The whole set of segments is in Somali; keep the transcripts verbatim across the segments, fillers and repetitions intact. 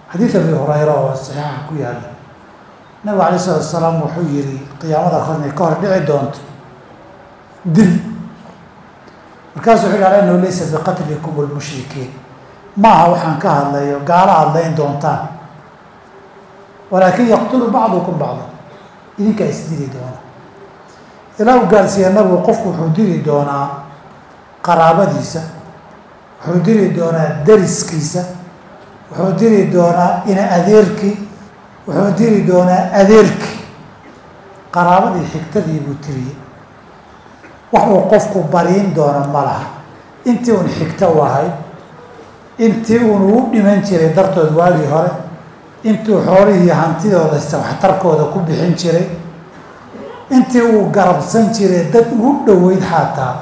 حديث أبي هريرة الصحيح كويا النبي عليه الصلاة والسلام وحيري قيامة أخرنا كهر دعي دونت دل مركز وحيري على أنه ليس بقتلكم المشركين ما هو حن كهر الله قال الله دونتان ولكن يقتل بعضكم بعضا إذن كيسديري دونا إلا قال سي النبي وقفك حديري دونا قرابة ديسة حديري دونا درس كيسة وحديري دونا إن أذيركي وحديري دونا أذيركي قرابة دي حكتدي بوتري وحو قفك بارين دونا مالها انتي ون حكتا واهي انتي ون وقني منشري درتو دوالي هوري intuu xoolihii hantidooda waxtarkooda ku bixin jiray intii uu garabsan jiray dad ugu dhoweyd xataa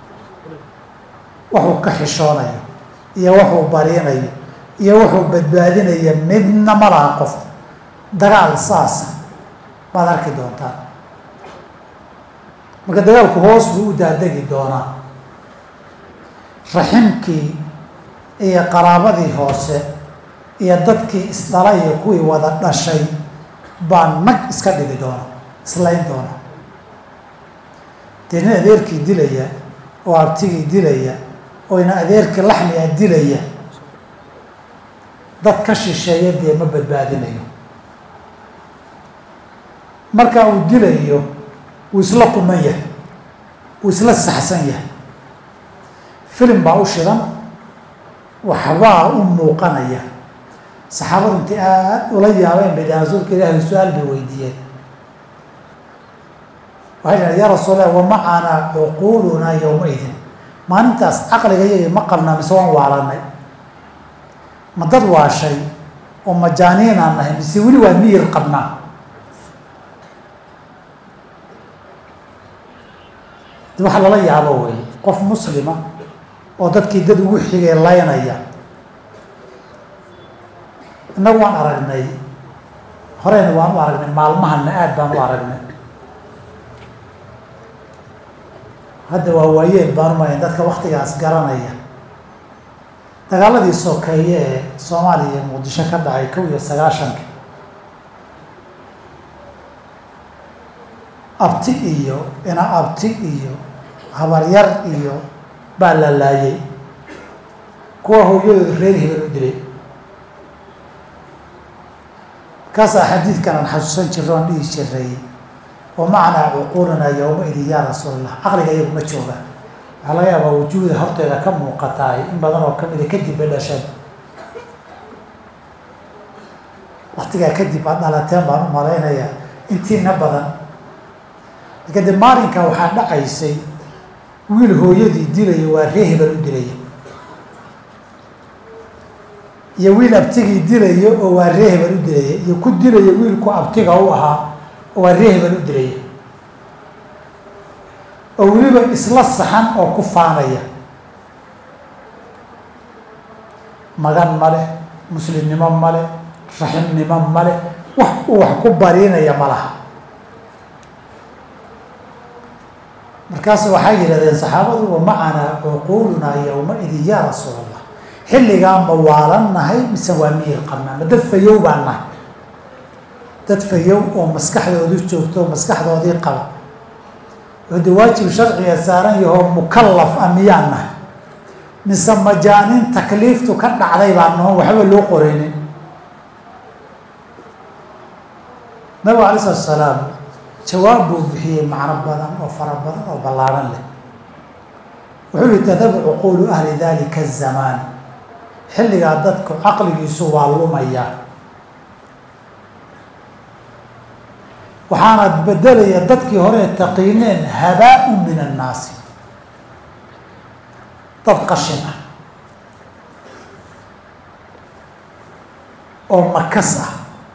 wuxuu ka xishoonayo iyo wuxuu barinayo iyo wuxuu badbaadinayo midna ma laha qof dagaal saasa baad arki doontaa marka dagaalku hoos buu u daadegi doonaa raximkii iyo qaraabadii hoose iyo dadkii isdhalay iyo kuwii wada dhashay baan nag iska dhigi doona islayn doona dee nin adeerkii dilaya oo abtigii dilaya oo ina adeerkii laxmiga dilaya dad ka shisheeya dee ma badbaadinayo marka uu dilayo wuu isla quman yahay wuu isla saxsan yahay filim baa u shidan waxbaa u muuqanaya saxaabadu intii aad ula yaabeen bay rasuulka ilaahay su-aal bay weydiiyeen waxay dhahdeen yaa rasuulallah wa macanaa cuquulunaa yowmaidin maalintaas caqliga iyaga ma qabnaa mise waan waalanay ma dad waashay oo majaaniinaan nahay mise weli waa miyir qabnaa de waxa lala yaabo wey qof muslima oo dadkii dad ugu xigay laynaya innagu waan aragnay horeyna waan u aragnay maalmahana aad baan u aragnay hadda waa waayeel baan umaya dadka waktigaas garanaya dagaaladii sokeeye ee soomaaliya iyo muqdisho ka dhacay kow iyo sagaashanka abti iyo ina abti iyo habaryar iyo baa la laayay kuwa hooyadooda reer hebel u dilay kaasaa xadiidkan aan xasuusan jirro aan dhihi jiray wa macanaa cuquulanaa yowmaidin yaa rasuulallah caqliga iyagu ma jooga waxaa laga yaabaa wujuuda horteeda ka muuqataay in badan oo kamida kadib bay dhasheen waktigaa kadib aad dhalateen baan u malaynaya intiina badan kadib maalinka waxaa dhacaysay wiil hooyadii dilaya waa ree hebel u dilaya iyo wiil abtigii dilaya oo waa ree hebel u dilaya iyo ku dilaya wiilku abtiga u ahaa oo waa ree hebel u dilaya oo weliba isla saxan oo ku faanaya magan male muslimnimo male raximnimo male wax uu wax ku barinaya ma laha markaas waxay yidhahdeen saxaabadu wa macanaa cuquulunaa yowmaidin yaa rasuulallah xilligaan ma waalannahay mise waa miyir qabnaa ma dad fayow baan nahay dad fayow oo maskaxdoodu joogto oo maskaxdoodii qaba oo de waajib sharciga saaran yahoo mukallaf ah miyaan nahay mise majaanin takliiftu ka dhacday baan noon waxba loo qoraynin nabigu alay slatu salaam jawaab buu bixiyey macno badan oo fara badan oo ballaaran leh wuxuu yihi tadabu cuquulu ahli dalika azamaan xilligaa dadku caqligiisu waa lumaya waxaana bedelaya dadkii hore taqiineen habaa-un min annaasi dad qashin ah oo makas ah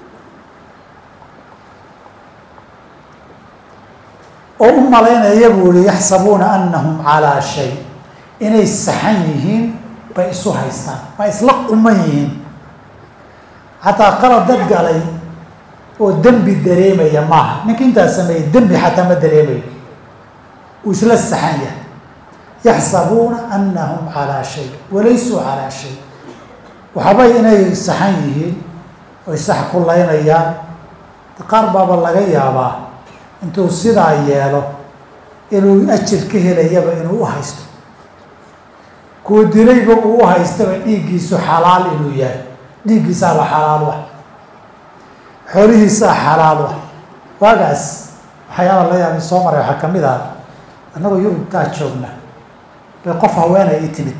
oo u malaynaya buu yihi yaxsabuuna anahum calaa shay inay saxan yihiin bay isu haystaan ma isla quman yihiin xataa qalad dad galay oo dembi dareemaya maaha ninka intaa sameeyey dembi xataa ma dareemayo uu isla saxan yahay yaxsabuuna anahum calaa shay walaysuu calaa shay waxbay inay saxan yihiin oy sax ku laynayaan qaar baaba laga yaabaa intuu sidaa yeelo inuu ajir ka helayaba inuu u haysto kuwa dilayba uu u haystaba dhiiggiisu xalaal inuu yahay dhiiggiisaaba xalaal ah xoolihiisaa xalaal ah waagaas waxyaaba la yaabay soo maray waxaa ka mid ah annagoo yurubkaa joogna bay qof haweenay ii timid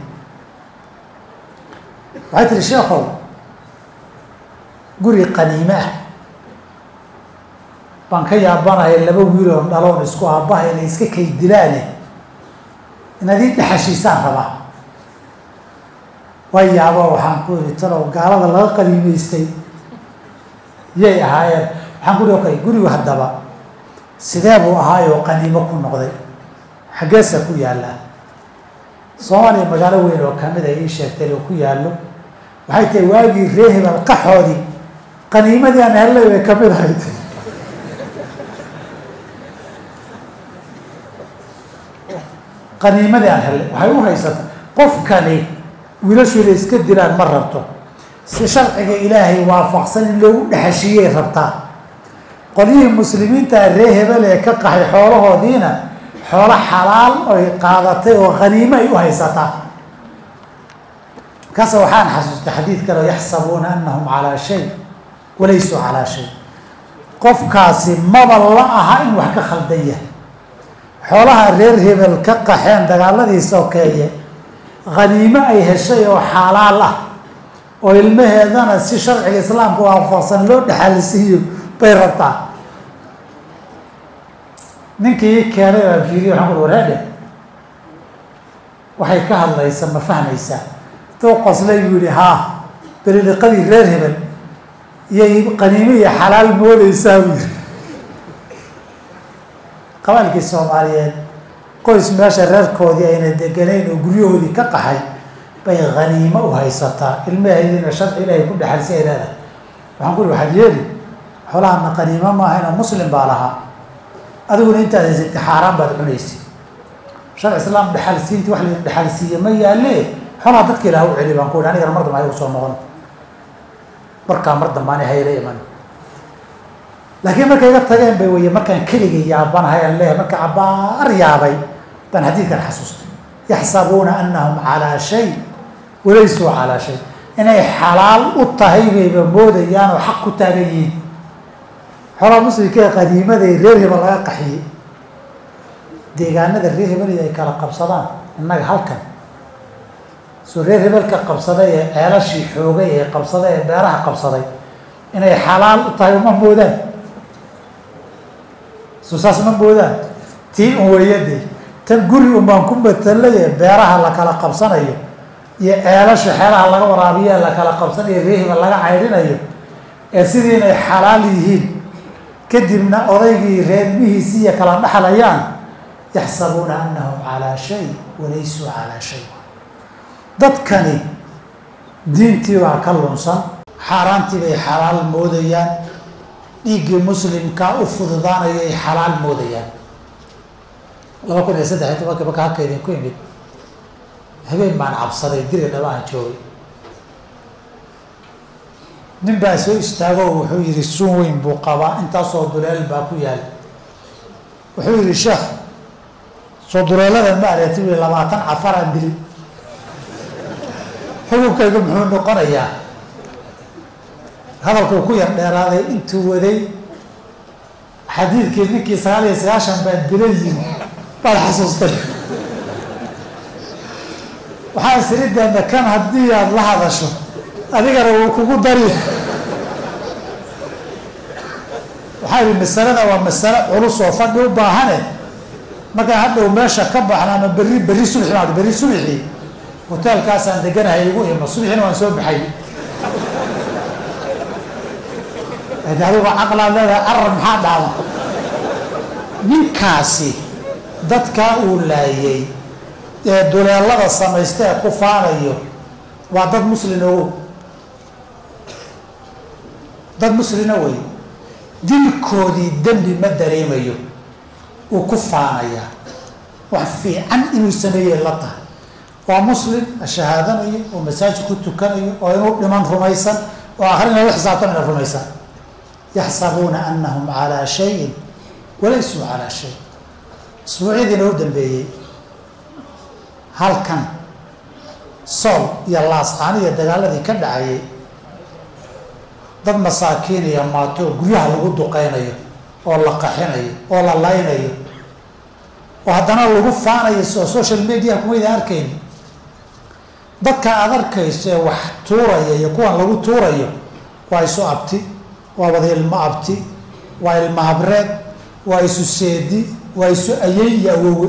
waxay tihi sheekhow guri qaniime ah baan ka yaabanahay laba wiiloo dhaloon isku aabbaha inay iska kay dilaane inaad ii dhexashiisaan rabaa waa yaaba waxaan ku iri talow gaalada laga qaniimaystay yay ahaayeen waxaan ku iri okay gurigu haddaba sidee buu ahaayoo qaniimo ku noqday xaggeesa ku yaallaa soomaaliya magaalo weyn oo kamid a ii sheegtay oo ku yaallo waxay tahay waagii ree hebel qaxoodii qaniimadii aan hellay bay kamid ahayd qaniimadii aan hellay waxay u haysata qofkani wiilashu inay iska dilaan ma rabto si sharciga ilaahay waafaqsan in loogu dhexashiiyey rabtaa qolyihii muslimiinta ree hebel ee ka qaxay xoolahoodiina xoolo xalaal oy qaadatay oo qaniimo ay u haysataa markaasa waxaan xasuustay xadiid kale oo yaxsabuuna anahum calaa shay walaysuu calaa shay qofkaasi maba la aha in wax ka khaldan yahay xoolaha reer hebel ka qaxeen dagaaladii sokeeye qaniimo ay heshay oo xalaal ah oo ilmaheedana si sharciga islaamka waafaqsan loo dhexalisiiyo bay rabtaa ninkii keenay baan fiiriye waxaan ku wareedhe waxay ka hadlaysa ma fahmaysaa tuu qoslay buu yihi haa beliliqadii reer hebel iyay qaniimo iyo xalaal moodaysaa buu yihi qabaalkii soomaaliyeed qoys meesha reerkoodii ayna deganayn oo guryahoodii ka qaxay bay qaniimo u haysataa ilmaheediina sharci ilaahay ku dhexalsi ay leedahay waxaan ku uri waxaad yeeli xoolahana qaniimo maahayna muslim baa lahaa adiguna intaad haysatay xaaraan baad cunaysa sharci islaam dhexalsiinti wax la dhexalsiiye ma yaalle xoolaha dadka ilaah u celi baan ku ihi anigana mar dambe ayagu soo noqon markaa mar dambaani hayla iman laakiin markay iga tageen bay weye markaan keligay yaabanahay aan leeyahay marka cabaar yaabay baan xadiidkan xasuustay yaxsabuuna anahum calaa shay walaysuu calaa shay inay xalaal u tahay bayba moodayaan oo xaq ku taagan yihiin xoolaha muslimka ee qadiimaday reer hebel laga qaxiyey deegaanada reer hebel ay kala qabsadaan innaga halkan soo reer hebelka qabsaday ee ceelashii xoogay ee qabsaday ee beeraha qabsaday inay xalaal u tahay uma moodaan soo saas ma moodaan tii un weeyadee tan guri un baan ku matalay ee beeraha la kala qabsanayo iyo ceelasha xeelaha laga waraabiyo ee la kala qabsanayo reer hebel laga caydhinayo ee sidii inay xalaal yihiin kadibna odaygii reermihiisii iyo kala dhaxlayaan yaxsabuuna anahum calaa shay walaysuu calaa shay dadkani diintii baa ka lunsan xaaraantii bay xalaal moodayaan dhiiggii muslimkaa u fududaanayay xalaal moodayaan laba kun iyo saddex iyo tobanka marka halka idinku imid habeen baan cabsaday diri dhaba aan joogay nin baa soo istaago wuxuu yihi suun weyn buu qabaa intaasoo duleel baa ku yaal wuxuu yihi sheekh soo duleeladan ma areeti wi labaatan cafaraan dili xukunkayga muxuu noqonayaa hadalkuu ku yar dheeraaday intuu waday xadiidkii ninkii sagaal iyo sagaashan baan dilay yiri baad xasuustay waxaa isirideena kan haddii aada la hadasho adigana wuu kugu dari waxaa yihi masalada waa masalo culus oo fadhi u baahane markaan hadhow meesha ka baxna ama berri berri subxi maad berri subxii hoteelkaasaan deganahay igu imo subxiina waan soo baxay adigu caqlaa leedahay carar maxaa dhaama ninkaasi dadkaa uu laayay ee duleelada samaysta ee ku faanayo waa dad muslina o dad muslina wey dilkoodii dembi ma dareemayo uu ku faanayaa wax fiican inuu sameeyey la tahay waa muslim shahaadanayo oo masaajid ku tukanayo oo inuu dhiman rumaysan وآخرين يحسبون من الرميسة يحسبون أنهم على شيء وليسوا على شيء اسبوعيدii noo dambeeyey halkan sool iyo laascaan iyo dagaaladii ka dhacayay dad masaakiin iyo maato guryaha lagu duqeynayo oo la qaxinayo oo la laynayo oo haddana lagu faanayo oo social media kuma idin arkayn dadka aad arkayso ee wax tuuraya iyo kuwan lagu tuurayo waa isu abti waa wada ilmo abti waa ilmo habreed waa isu seedi waa isu ayay iyo awowe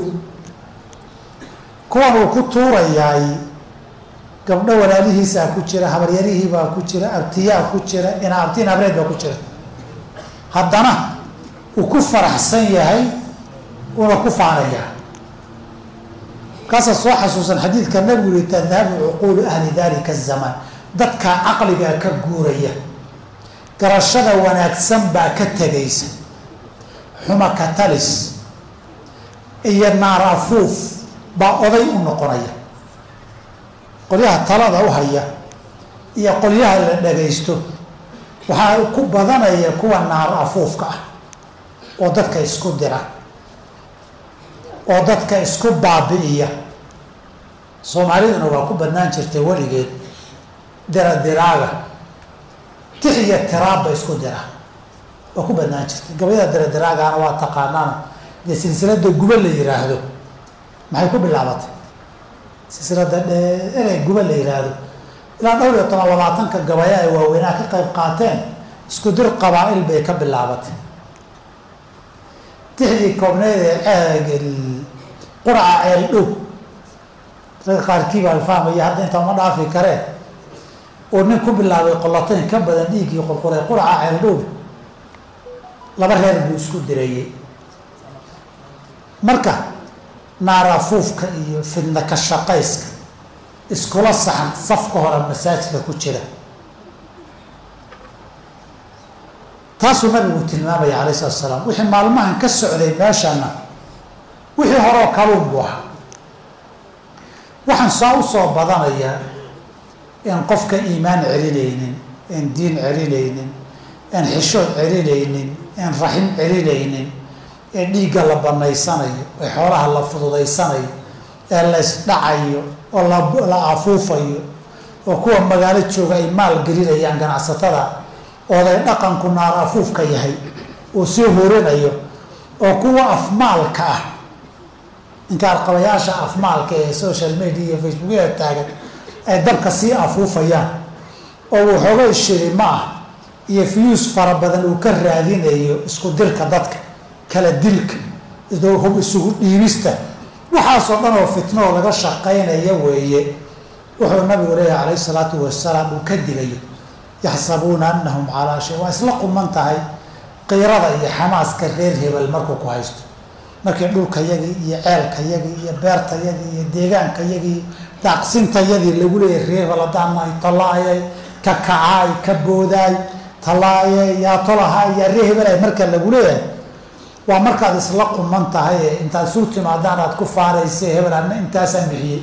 kuwan uu ku tuurayaay gabdho walaalihiisaa ku jira habaryarihii baa ku jira abtiyaa ku jira ina abtiin habreed baa ku jira haddana uu ku faraxsan yahay uuna ku faanayaa kaasaa soo xasuusan xadiidka nabigu yihi tadhabu cuquulu ahli dalika azamaan dadka caqligaa ka guuraya garashada wanaagsan baa ka tegaysa xuma ka talis iyo naar afuuf baa oday u noqonaya qolyaha talada u haya iyo qolyaha la dhagaysto waxaa ku badanaya kuwa naar afuufka ah oo dadka isku dira oo dadka isku baabi'iya soomaaliduna waa ku badnaan jirtay weligeed dira diraaga tix iyo tiraabba isku dira waa ku badnaan jirtay gabayada dira diraagaana waa taqaanaana dee silsilada guba la yiraahdo maxay ku bilaabatay silsilada dheeree guba la yiraahdo ilaa dhowr iyo toban labaatanka gabaya ay waaweynaa ka qayb qaateen isku dir qabaa'il bay ka bilaabatay tixdii koobneed ee quraca ceel dhow ragga qaarkii baa fahmaya hadda intaa uma dhaafi kareen oo nin ku bilaabay qolotayn ka badan dhiiggii qulqulay quraca ceel dhow laba reer buu isku direeyey marka naarafuufka iyo fidna ka shaqayska iskula saxan safka hore masaajidka ku jira taasuu nabigu tilmaamaya calayh salatu asalaam wixii maalmahan ka socday meeshana wixii horeo kaluun buu ahaa waxaan saa u soo badanayaa in qofka iimaan celinaynin in diin celinaynin in xishood celinaynin in raxim celinaynin ee dhiigga la banaysanayo ee xoolaha la fududaysanayo ee la isdhacayo oo la afuufayo oo kuwa magaalo jooga ay maal gelinayaan ganacsatada ooday dhaqanku naar afuufka yahay oo sii horinayo oo kuwa afmaalka ah inkaarqabayaasha afmaalka ee social media iyo facebookyada taagan ay dabka sii afuufayaan oo waxoogay shirima ah iyo fiyuus fara badan uu ka raadinayo isku dirka dadka kala dilka hub isugu dhiibista waxaasoo dhan oo fitno oo laga shaqaynaya weeye wuxuu nabigu leeyahay calayhi salaatu wasalaam uu ka digayo yaxsabuuna anahum calaa shay waa isla quman tahay qiirada iyo xamaaska reer hebel markuu ku haysto markii dhulkayagii iyo ceelkayagii iyo beertayadii iyo deegaankayagii daaqsintayadii lagu leeyahay reer hebel haddaan nahay talaayay ka kacaay ka boodaay talaayay yaa tolahay yaa reer hebel ay marka lagu leeyahay waa markaad isla quman tahay ee intaad suu timaadaan aad ku faaraysa hebel adna intaasaan bixiyey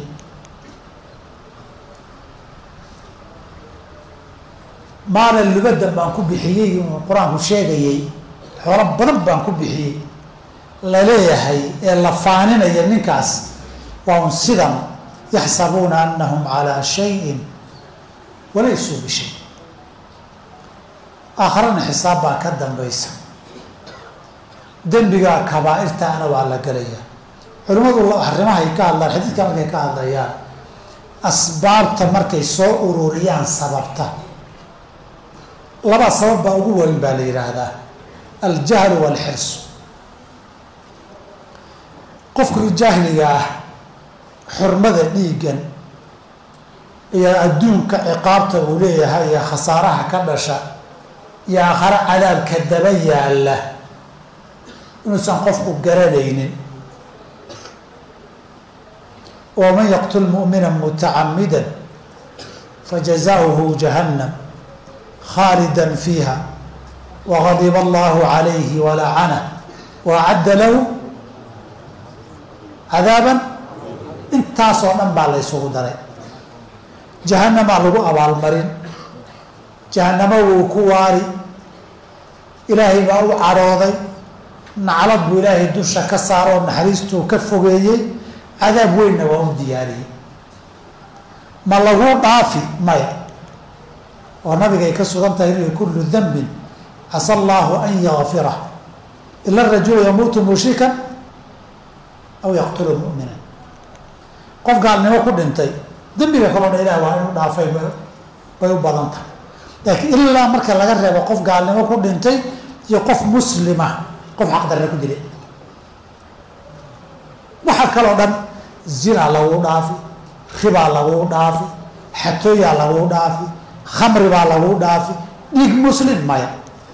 maalin lubadan baan ku bixiyey qur-aanku sheegayey xoolo badan baan ku bixiyey laleeyahay ee la faaninaya ninkaas waa un sidan yaxsabuuna anahum calaa shayin walaysuu bishay aakharana xisaab baa ka dambaysa dembigaa kabaa-irtaana waa la gelaya culimmadu arrimahay ka hadlaan xadiidka markay ka hadlayaan asbaabta markay soo ururiyaan sababta laba sabab baa ugu weyn baa la yidhaahdaa aljahlu waalxirsu qofkii jaahliga ah xurmada dhiiggan iyo adduunka ciqaabta uu leeyahay iyo khasaaraha ka dhasha iyo aakhare cadaabka daba yaalla inuusan qofku garanaynin waman yaqtul mu'mina mutacamida fajazaؤuhu jahannam khaalida fiiha wagadiba allahu calayhi walacanah waacadda lahu cadaaban intaasoo dhan baa la ysugu daray jahannamaa lagu abaalmarin jahannamo wuu ku waari ilaahay baa u cadhooday naclad buu ilaahay dusha ka saaro oo naxariistuu ka fogeeyey cadaab weynna waa u diyaariyey ma laguu dhaafi maya oo nabigay ka sugan tahay inuu kullu dambin casa allaahu an yakfirah ila rajula yamuutu mushrikan aw yaqtulu mu'minan qof gaalnimo ku dhintay dembiga kaloo ilaah waa inuu dhaafay bay u badan tahay laakiin ilaa marka laga reebo qof gaalnimo ku dhintay iyo qof muslima qof xaqdarre ku dilay waxa kaloo dhan zina lagu dhaafi ribaa lagu dhaafi xatooyaa lagu dhaafi khamri baa lagu dhaafi dhiig muslim maya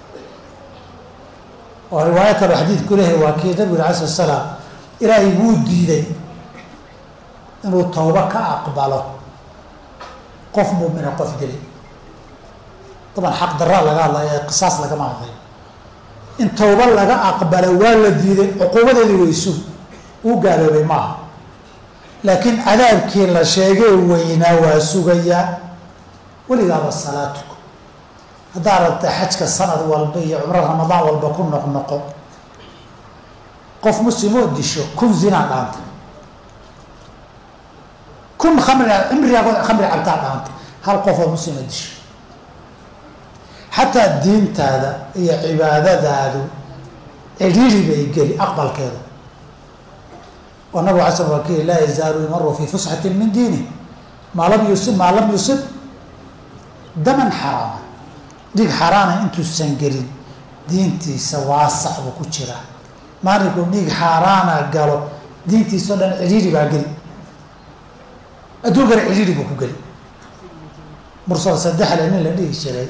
oo riwaayo kaloo xadiidku lehay waa kii nabigu alay slat salaam ilaahay wuu diiday inuu tawba ka aqbalo qof muumina qof dilay طبعا xaq daraa laga hadlaya qisaas lagama hadlayo in tawba laga aqbalo waa la diiday cuquubadeedii weysu uu gaaloobay maaha laakiin cadaabkii la sheegay weynaa waa sugayaa weligaaba salaatuku haddaa rabta xajka sanad walba iyo cumro ramadaan walba ku noqnoqo qof muslimoo disho kun zinaa dhaanta kun khamri cimrigaagooda khamri cabtaa dhaanta hal qofoo muslima disho xataa diintaada iyo cibaadadaadu cidhiiri bay geli aqbalkeeda oo nabig ala sl waa kii laa yazaalu lmaru fii fusxatin min diini maa lam yusib maa lam yusib daman xaraama dhiig xaaraana intuusan gelin diintiisa waasac buu ku jiraa maalinkuu dhiig xaaraana galo diintiisao dhan cidhiiri baa geli adduunkana cidhiiri buu ku geli mursal saddexle nin la dhihi jiray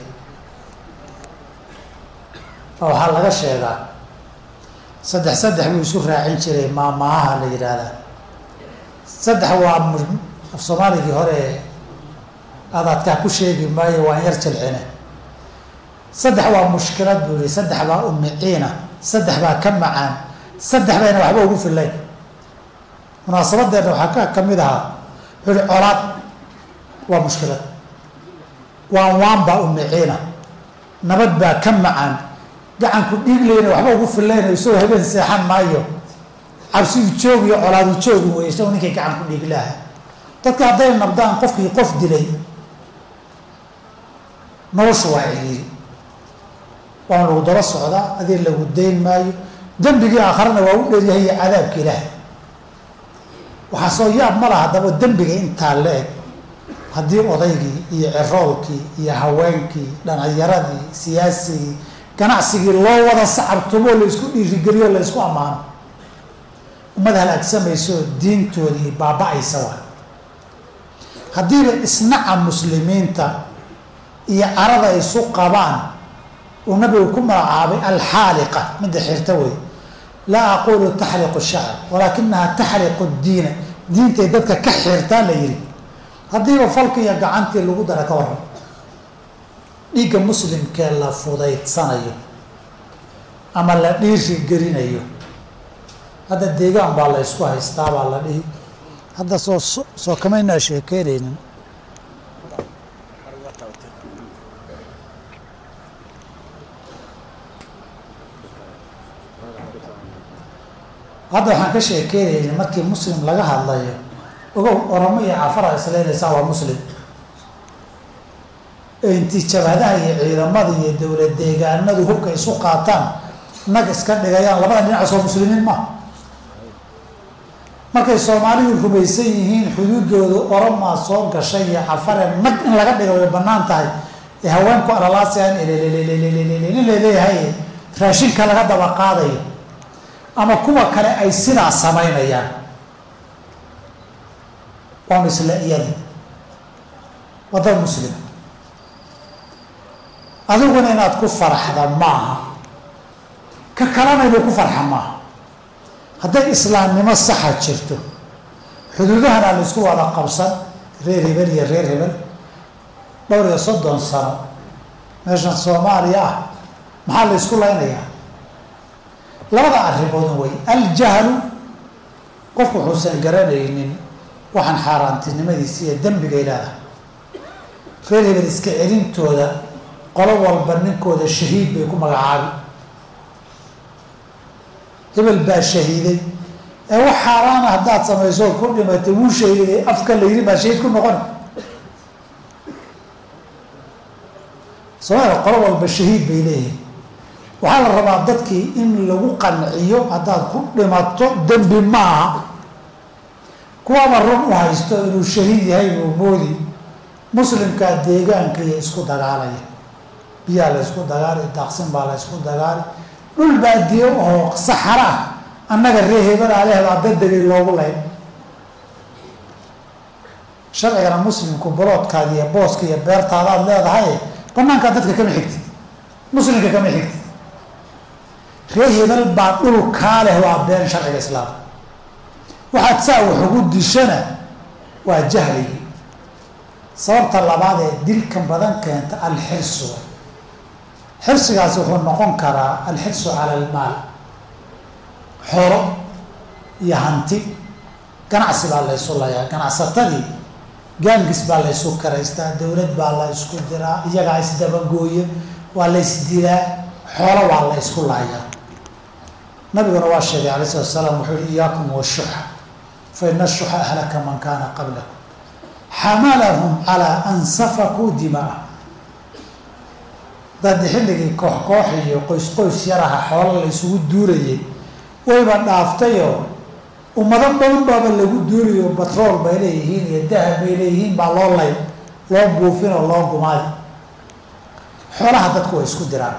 waxaa laga sheegaa saddex saddex buu isu raacin jiray maamaaha la yidhaahdaa saddex waa af soomaaligii hore adaadkaa ku sheegi maayo waa yar jilcine saddex waa mushkilad buu yihi saddex baa umiciina saddex baa ka macaan saddex bayna waxba ugu filayn munaasabadeena waxaa ka kamid ahaa wuxuu yihi colaad waa mushkilad waan waan baa umiciina nabad baa ka macaan gacanku dhiig leyna waxba ugu filayna isagoo habeen seexan maayo cabsigu joog iyo colaadu joogi wey isagoo ninkay gacanku dhiig laha dadka hadday nabdaan qofkii qof dilay noloshu waa ciriiri waana lagu daba socdaa adii lagu dayn maayo dembigii aakharana waa u dheryahay iyo cadaabka ilaahay waxaa soo yaab ma laha haddaba dembiga intaa la-eg haddii odaygii iyo ciroolkii iyo haweenkii dhalinyaradii siyaasigii ganacsigii loo wada sacabtumoo la isku dhiirigeliyo la isku ammaano ummad halaagsamayso diintoodii baaba-aysa waa haddiiba isnaca muslimiinta iyo carada isu qabaan uu nabigu ku magacaabay alxaaliqa midda xirta wey laa aqulu taxriqu shacr walaakinaha taxriqu diina diintay dadka ka xirtaa la yihi haddiiba falki iyo gacantii lagu dara ka waran dhiigga muslimkee la fudaydsanayo ama la dhiiri gelinayo hadda deegaan baa la isku haystaa baa la dhihi hadda soo soo kamaynaa sheekeynaynin hadda waxaan ka sheekeynaynin markii muslim laga hadlayo ogow oramo iyo cafara isleynaysaa waa muslim intii jabhadaha iyo ciidamada iyo dowlad deegaanadu hubka isu qaataan nag iska dhigayaan labada dhinac soo muslimiin ma markay soomaalidu rumaysan yihiin xuduudooda oromaa soo gashay iyo cafare nag in laga dhigo way banaan tahay ee haweenku alalaasaan leleeyahay raashinka laga daba qaadayo ama kuwa kale ay sidaa samaynayaan waa misle iyada waddan muslim adiguna inaad ku faraxda maaha ka kalena inuu ku farxa maaha hadday islaamnimo saxa jirto xuduudahana la isku wada qabsan reer hebel iyo reer hebel dhowr iyo soddon sano meeshan soomaaliya ah maxaa la isku laynayaa labada arrimood way aljahlu qofku wuxuusan garanaynin waxaan xaaraantinimadiisa iyo dembiga ilaada reer hebel iska celintooda qolo walba ninkooda shahiid bay ku magacaabi hebel baa shahiiday ee wax xaaraana haddaad samayso ku dhimatay wuu shahiiday afka la yidhi baa shahiid ku noqon soo qolo walba shahiid bay leeyihiin waxaa la rabaa dadkii in lagu qanciyo haddaad ku dhimato dembi maaha kuwaba run u haysto inuu shahiid yahay buu moodi muslimkaa deegaanka iyo isku dagaalaya biyaa la isku dagaali daaqsin baa la isku dagaali dhul baadiyo oo saxara ah annaga ree hebel aleh baa dadegay loogu layn sharcigana muslimku boloodkaada iyo booska iyo beertaadaad leedahay banaankaa dadka kama xigtid muslimka kama xigtid ree hebel baa dhul kaa leh waa been sharciga islaamka waxaad saa wax ugu dishana waa jahligi sababta labaad ee dilkan badan keenta alxirsu xirsigaasi wuxuu noqon karaa alxirsu cala almaal xoolo iyo hanti ganacsi baa la ysu layaa ganacsatadii gaangis baa la ysu karaystaa dowlad baa la ysku diraa iyagaa isdabagooya waa la ysdilaa xoolo waa la ysku laayaa nabiguna waa sheegay alay salatu asalaam wuxuu yihi iyaakum washuxa fa ina ashuxa ahlaka man kaana qablakum xamalahum calaa an safakuu dimaa dad xilligii koox koox iyo qoys qoys yaraha xoolo la isugu duulayay wayba dhaaftayoo ummado badan baaba lagu duulayo batrool bay leeyihiin iyo dahab bay leeyihiin baa loo lay loo buufin oo loo gumaadi xoolaha dadku way isku diraan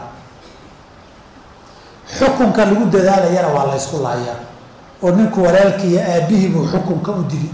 xukunka lagu dadaalayana waa la ysku laayaa oo ninku walaalkii iyo aabbihii buu xukunka u dili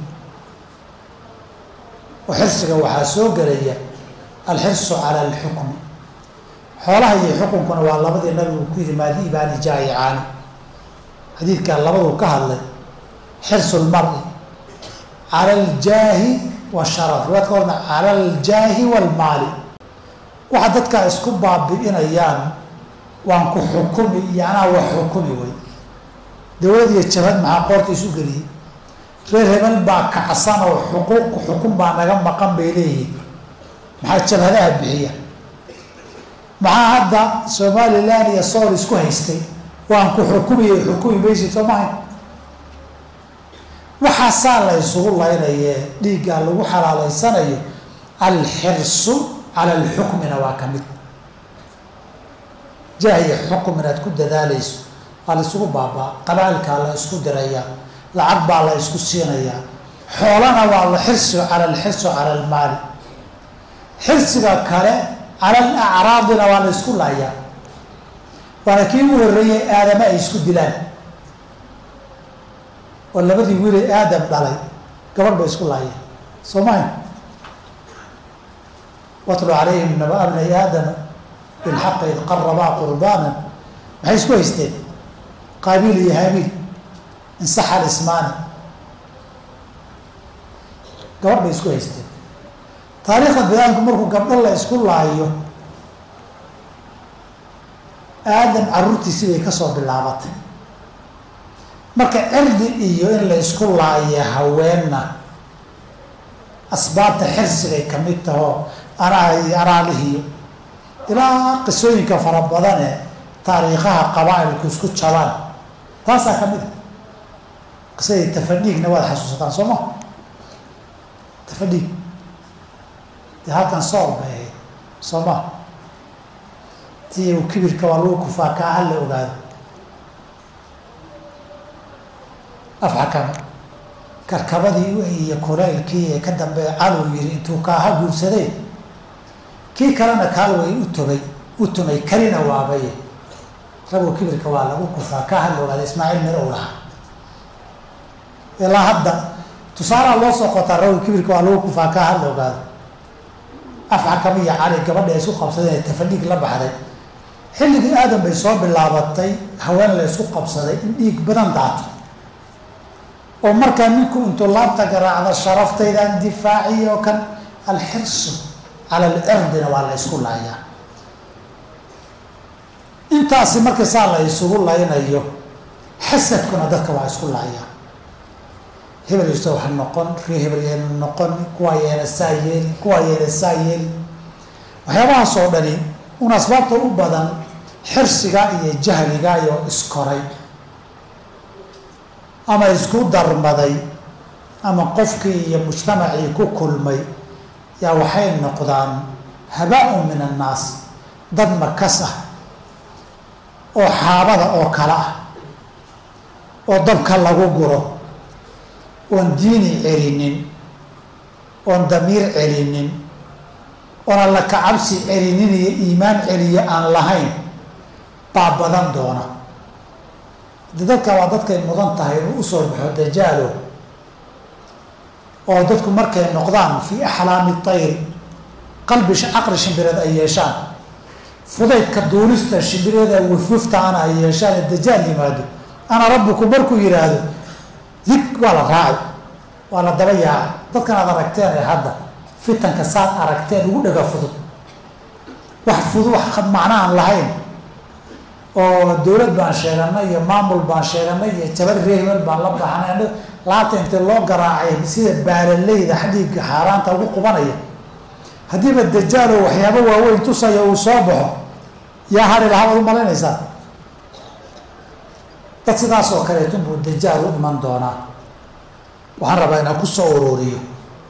oo xirsiga waxaa soo gelaya alxirsu cala alxukmi xoolaha iyo xukunkuna waa labadii nabigu ku yidhi maadiibaani jaayicaani xadiidkaa labaduu ka hadlay xirsu lmari cala aljaahi washaraf riwaadka horna cala aljaahi waalmaali waxa dadkaa isku baabi'inayaan waan ku xukumi iyo anaa wax xukumi wey dowlad iyo jabhad maxaa qoorta isu geliyey reer hebel baa kacsan oo xuquuq xukun baa naga maqan bay leeyihiin maxaa jabhadaha bixiya maxaa hadda somalilan iyo sool isku haystay waan ku xukumiyo xukumi maysid soo mahay waxaasaa la isugu laynaye dhiiggaa lagu xalaaleysanayo alxirsu cala alxukmina waa ka mid jaahiya xukum inaad ku dadaalayso waa la isugu baabaa qabaalkaa la isku dirayaa lacag baa la isku siinayaa xoolana waa la xirsu cala alxirsu cala almaali xirsiga kale cala alacraadina waa la isku laayaa waana kii ugu horreeyey aadama ay isku dilaan oo labadii wiilay aadam dhalay gabadh bay isku laayeen soo mahay watlu calayhim naba bnay aadama bilxaqi id qarabaa qurbaanan maxay isku haysteen qaabiil iyo haabiil insaxa alismaani gabadh bay isku haysteen taariikhda binaadamku markuu gabdho la isku laayo aadam caruurtiisii bay kasoo bilaabatay marka cirdi iyo in la isku laayo haweenna asbaabta xirsigay ka mid tahoo anaa iyo anaalihiyo ilaa qisooyinka fara badane taariikhaha qabaa-ilku isku jabaan taasaa ka mid a qisadii tafadhiigna waad xasuusataan soo ma tafadhiig dee halkan sool bay ahayd soo ma ti kibirka waa lagu kufaa kaa ha la ogaado afxakame karkabadii iyo kulaylkii ee ka dambeeya calow yiri intuu kaaha guursaday kii kalena kaalway u togay u tumay kalina waabaye ragoo kibirka waa lagu kufaa kaa ha la ogaado ismaaciil mir ow lahaa ilaa hadda tusaalaa loo soo qotaa ragoo kibirka waa lagu kufaa kaa ha la ogaado afxakame iyo cali gabadha ay isku qabsadeen ee tafadhiig la baxday xilligii aadam bay soo bilaabatay haween la isku qabsaday in dhiig badan daato oo markaa ninku intuu laabta garaacda sharaftaydan difaaciyo kan alxirsu cala alcirdina waa la ysku laayaa intaasi markii saa la isugu laynayo xasadkuna dadka waa isku laayaa hebel iso ha noqon ree hebel yeena noqon kuwaa yeena saa yeeli kuwaa yeena saa yeeli waxyaabahaas oo dhani un asbaabta u badan xirsiga iyo jahliga iyo iskoray ama isku darmaday ama qofkii iyo mujtamacii ku kulmay yaa waxay noqdaan habaa-un min annaas dad makas ah oo xaabada oo kale ah oo dabka lagu guro oon diini celinin oon damiir celinin oon alla ka cabsi celinin iyo iimaan celiye aan lahayn baa badan doona de dadka waa dadkay mudan tahay inuu usoo baxo dajaalo oo dadku markay noqdaan fii axlaami tayri qalbi caqli shimbireed ay yeeshaan fudaydka duulista shimbireeda wifwiftaana ay yeeshaan ee dajaal yimaado ana rabbiku markuu yidhaahdo hig waa la raaci waa la daba yaacay dadkan aad aragteen ee hadda fitanka saad aragteen ugu dhaga fudud wax fudud wax macnaaan lahayn oo dowlad baan sheeganay iyo maamul baan sheeganay iyo jabar reehmel baan la baxnay laabta inta loo garaacay sida baalaleyda xadiga xaaraanta ugu qubanaya haddiiba dajaalo waxyaabo waaweyn tusaya uu soo baxo yaa hari lahaa waad u malaynaysaa dad sidaas oo kaleeto buu dajaal u iman doonaa waxaan rabaa inaan ku soo ururiyo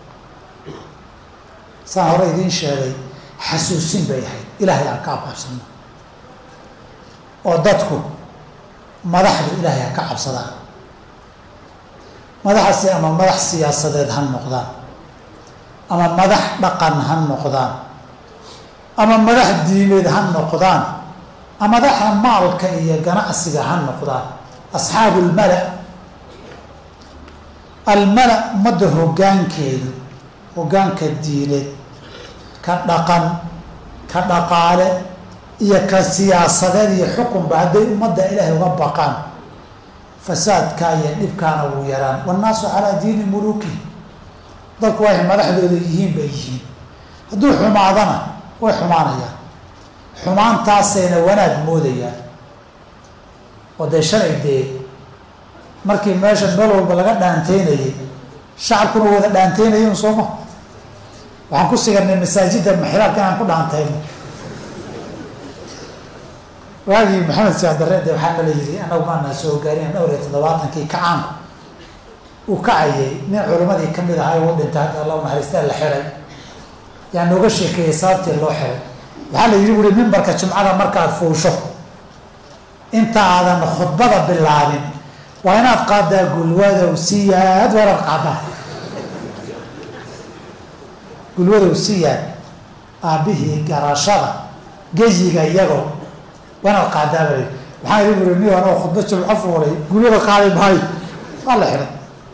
saan hore idiin sheegay xasuusin bay ahayd ilaahay aan ka cabsano oo dadku madaxdu ilaahay ha ka cabsadaan madaxaasi ama madax siyaasadeed ha noqdaan ama madax dhaqan ha noqdaan ama madax diimeed ha noqdaan ama madaxa maalka iyo ganacsiga ha noqdaan asxaabu lmala almala ummadda hoggaankeedu hoggaanka diineed ka dhaqan ka dhaqaale iyo ka siyaasadeed iyo xukunba hadday ummadda ilaahay uga baqaan fasaadka iyo dhibkaana wuu yaraan wannaasu calaa diini muluuki dadku waxay madaxdooda yihiin bay yihiin hadduu xumaadana way xumaanayaan xumaantaasayna wanaag moodayaan oo dee shalay dee markii meesha meel walba laga dhaanteynayay shacabkuna wada dhaanteynayen sooma waxaan ku siganay masaajidda maxiraabka inaan ku dhaanteyno waagii maxamed siyaadare de waxaa nala yiri anagu maana soo gaarin dhowr iyo toddobaatankii kacaanku uu kacayay nin culimadii kamid ahaa uu dhintay hadda allah naxariistaa la xiray yaa nooga sheekeeyey sababtii loo xiray waxaa la yidhi wuri mimbarka jumcada markaad fuusho inta aadan khudbada bilaabin waa inaad qaadaa gulwadow siyaad waa inaad qaadaa gulwadow siyaad aabbihii garashada geyiga iyagoo waa inaad qaadaa bal waxaa yidhi wuri ni anoo khudba jumco fuulay gulwada qaadi maayo waa la xiray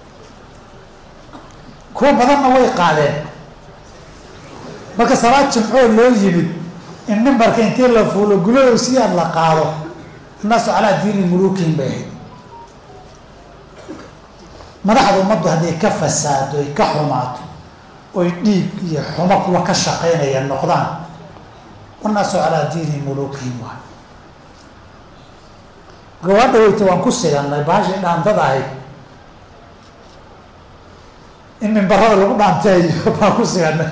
kuwa badanna way qaadeen marka salaad jimcoo loo yimid in mimbarka intii la fuulo gulwadow siyaad la qaado annaasu calaa diini muluukihim bay ahayd madaxda ummaddu hadday ka fasaado ay ka xumaato oy dhiig iyo xumo kuwa ka shaqaynaya noqdaan wannaasu calaa diini muluukihim waay gawaa dhaweyta waan ku siganay baashii dhaantada ahayd in mimbarada lagu dhaanteeyo baan ku siganay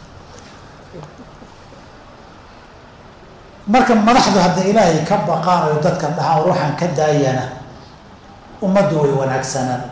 marka madaxdu hadda ilaahay ka baqaan oo dadka dhahaan ruuxan ka daayana ummaddu way wanaagsanaan